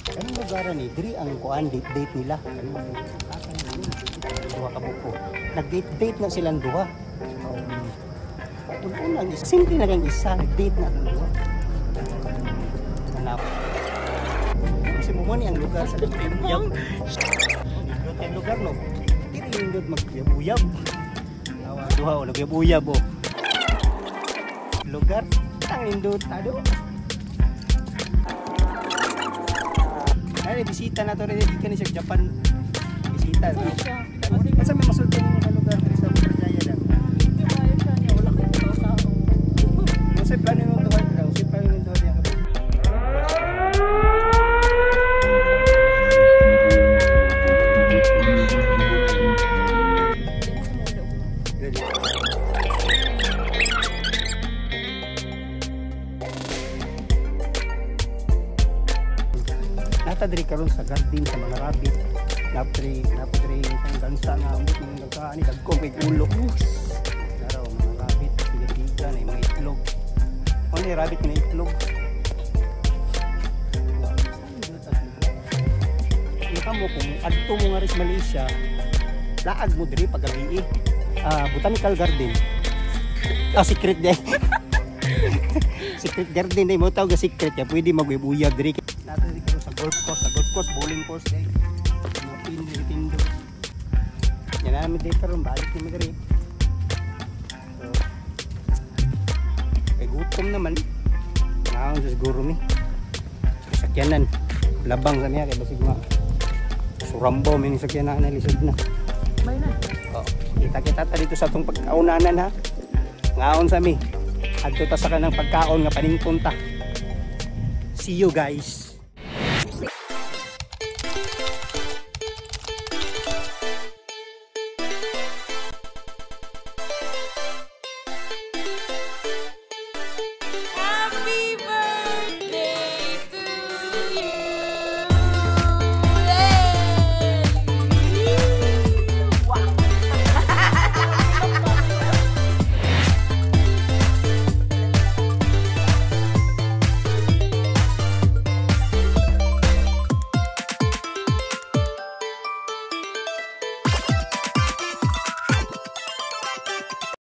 Kanang lugar ni diri ang kuan date nila. Kanang duha ka buko. Nag-date na silang duha. Unang simple na lang isa, nag-date na ang duha. Hanap. Kasi mo ni ang lugar sa Uyab. Nindot ang lugar no. Dili nindot mag-uyab. Awa duha o nag-uyab o. Lugar ang nindot ado. Ay bisita na to rin di ka ni sa Japan. Bisita no. Kasi may masulti mo na lugar diri sa Putrajaya dan. Wala kay tao. Kasi plano mo to daw, si plano mo to diya ka. Nata diri karon sa garden sa mga rabbit. Napri ang gansa nga amot ng nagkaani dagko kay ulo. Daraw mga rabbit tiga na mga itlog. Ano yung rabbit na itlog? Ika mo kung adto mo nga rin sa Malaysia, laag mo diri pagabi botanical garden. Secret day. Secret garden day mo tawag secret ya pwede magbuya diri. Nato diri karon sa golf course, bowling course day. Pindo. Yan namin dito karon balik namin diri. Kay gutom naman. Naon sa siguro mi. Sakyanan. Labang sa niya kay basig ma. Surambo may sakyanan na lisod na. May na. Oh, kita ta dito sa atong pagkaunanan ha. Ngaon sa mi. Adto ta sa kanang pagkaon nga paningpunta. See you guys.